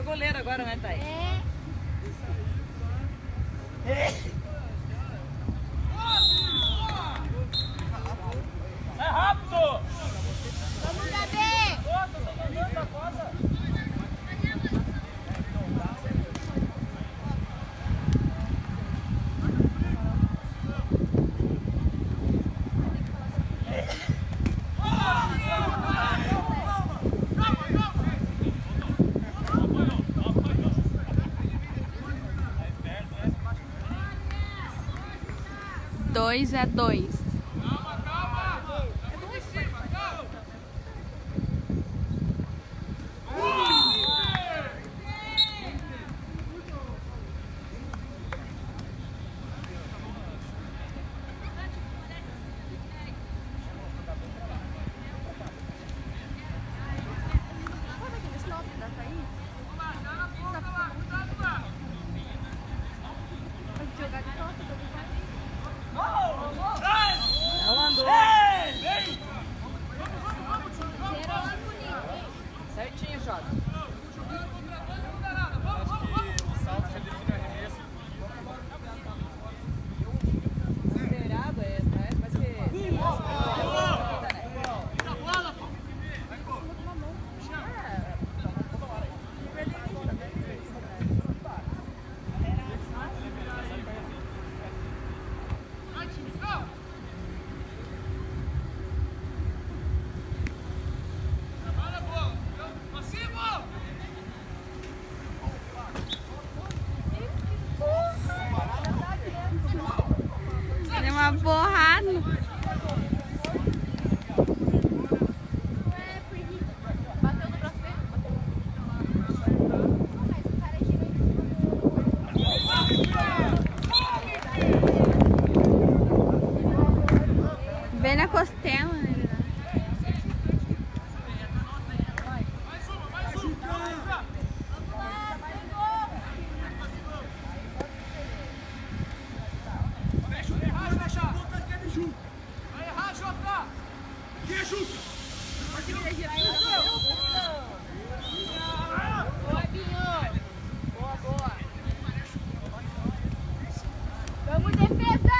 goleiro agora, né, Thaís? É rápido! Vamos, Gabi! Dois a 2. Certinho, Jota. Zerado é, né? Mas que... Deu uma borrada. Bateu no braço dele? Vem na costela, né? Vamos, defesa!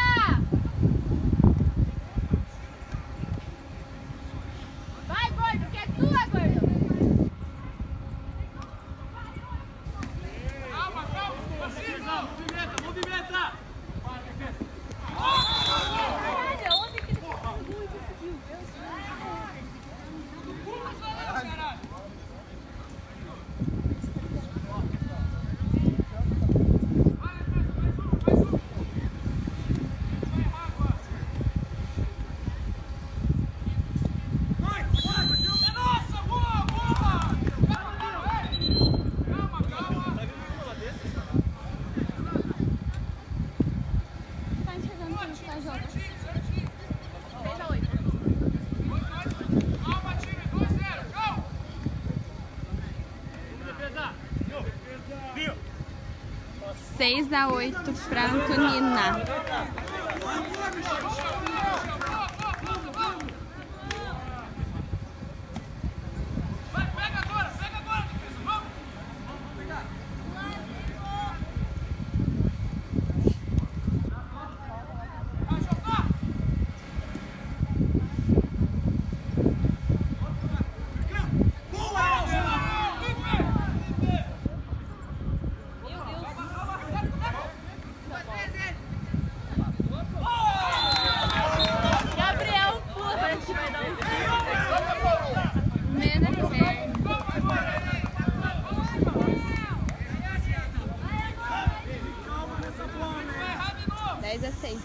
Vai, gordo, que é tua, gordo! Calma, calma! Movimenta, movimenta! Caralho, onde que ele conseguiu? Tá enxergando quem está jogando. 6 a 8. Calma, time! 2-0! Calma! 6 a 8 pra Antonina. Pega agora, defesa! Vamos! Gabriel, puta, parece que vai dar um... Menos perna. 10 a 6.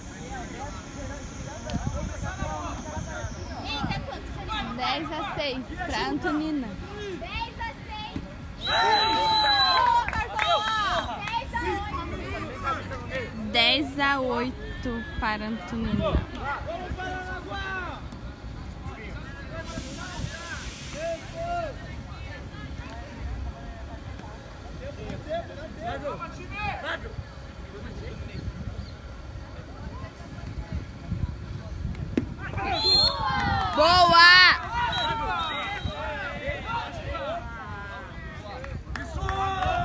Eita, quanto? 10 a 6 pra Antonina. 10 a 6. Ô, Cartola! 10 a 8. 10 a 8 para Antonina. Boa!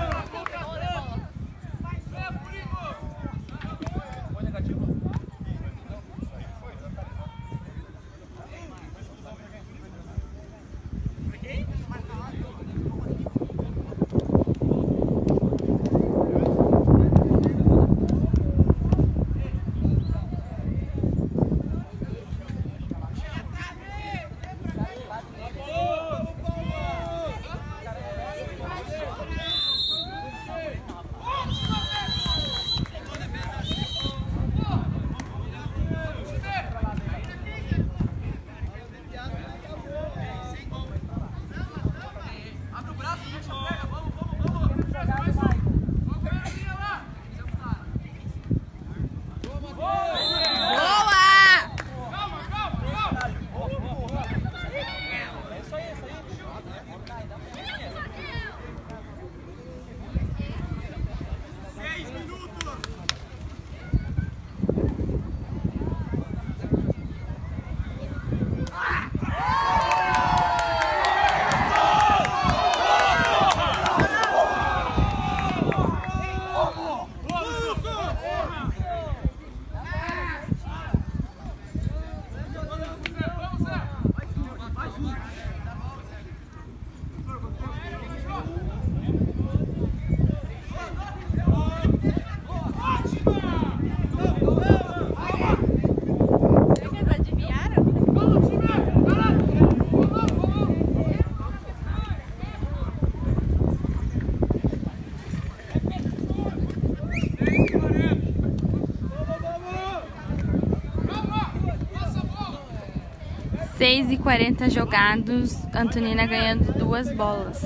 6:40 jogados, Antonina ganhando 2 bolas.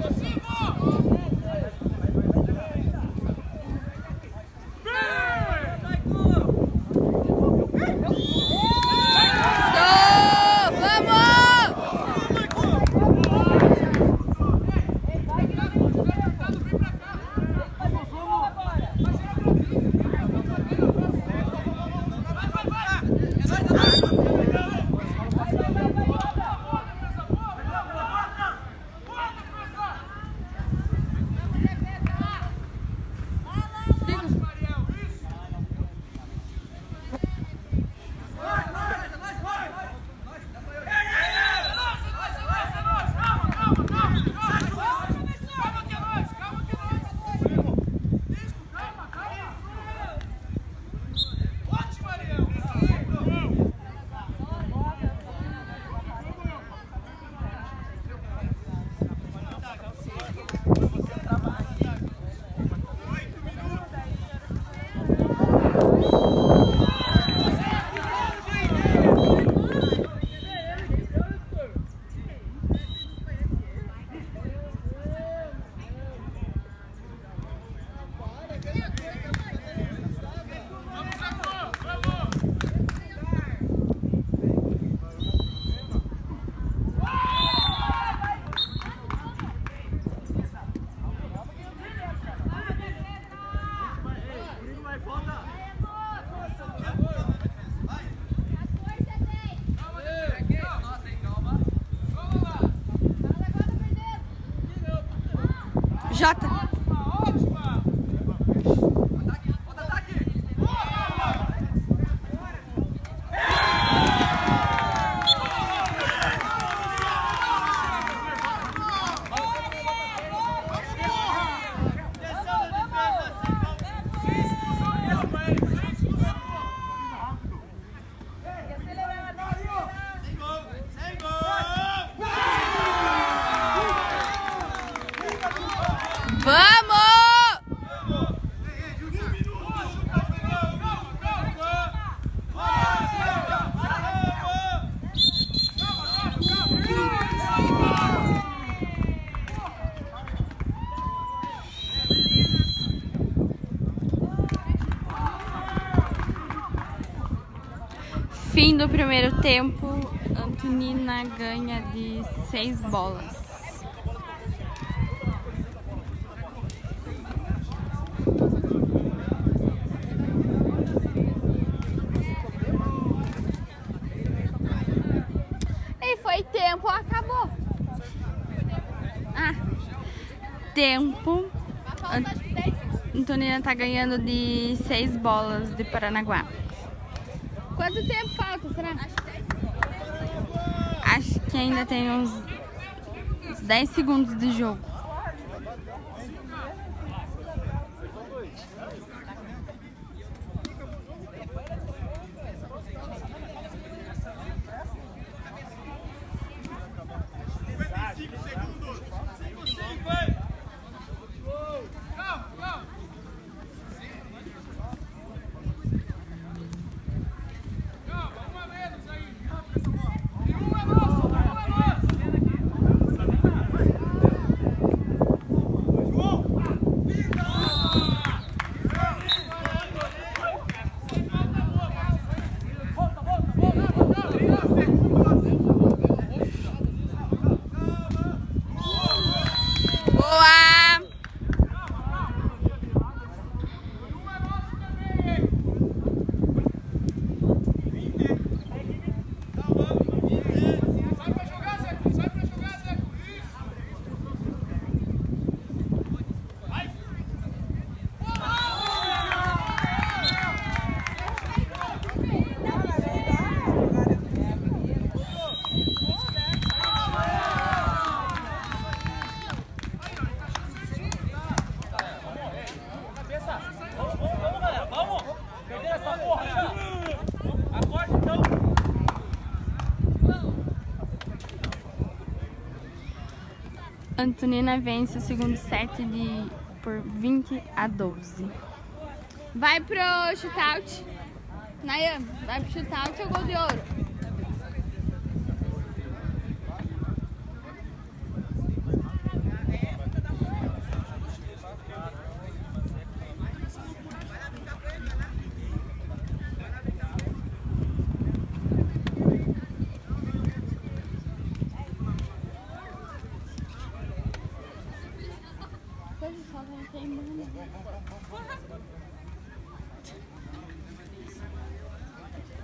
Jota. Fim do primeiro tempo, Antonina ganha de 6 bolas. E foi tempo, acabou. Tempo. Antonina tá ganhando de 6 bolas de Paranaguá. Quanto tempo falta, será? Acho que ainda tem uns 10 segundos de jogo. Antonina vence o segundo set por 20-12. Vai pro shootout. Nayan, vai pro shootout ou gol de ouro?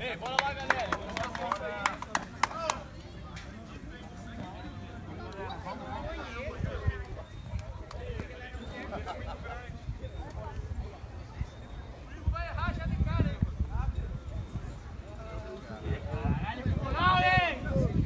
Ei, bora lá, galera. Vai errar já de cara, hein? Caralho, ficou mal, hein?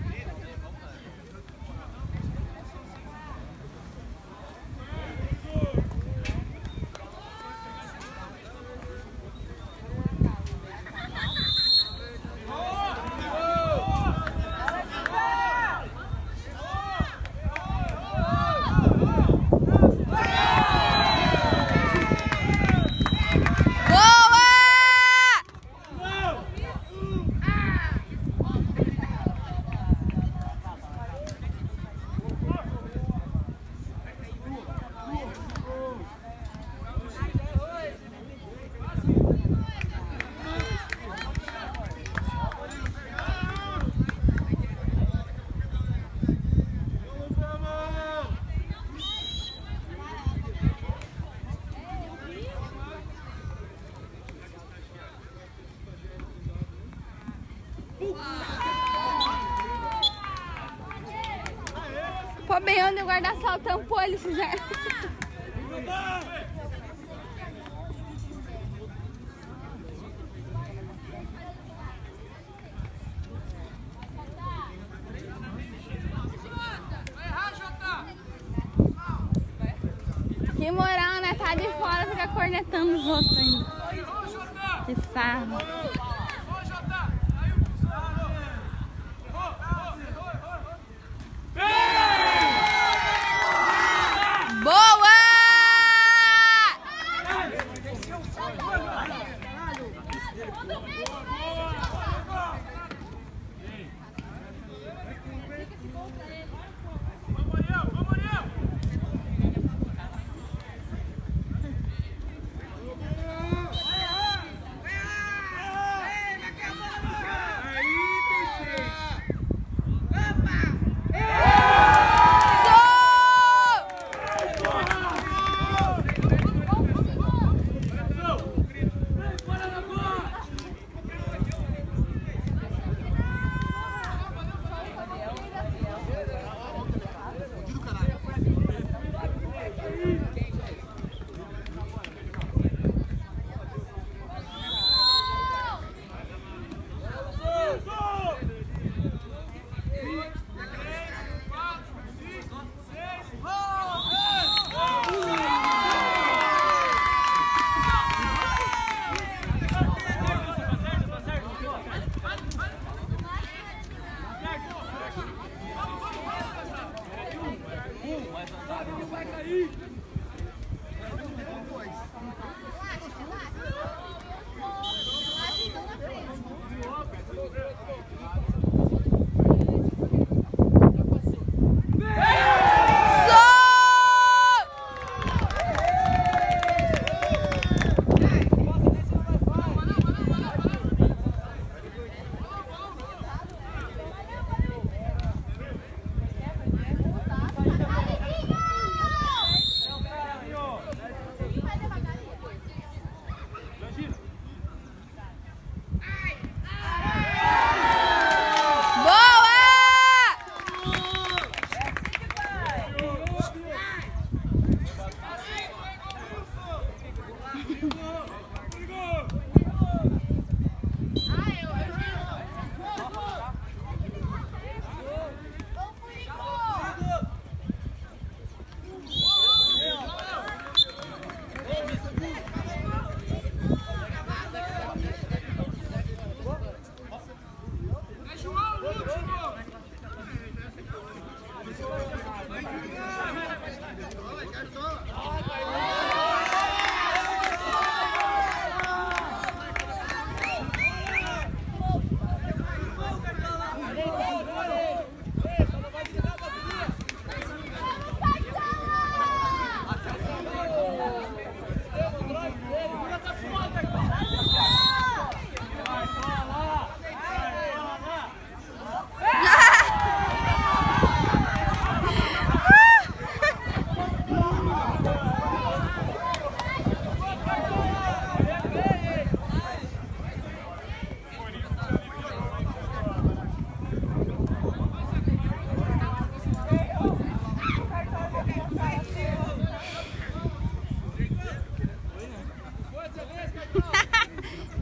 Pô, bem onde o guarda-sol tampou, eles fizeram. Que moral, né? Tá de fora, fica cornetando os outros ainda. Que sarro. Boa!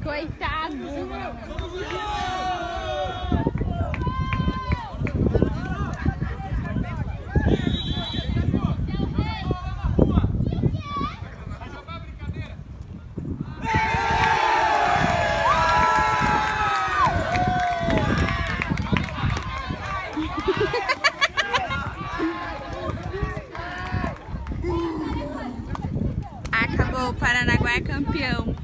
Coitado. Acabou, o Paranaguá é campeão.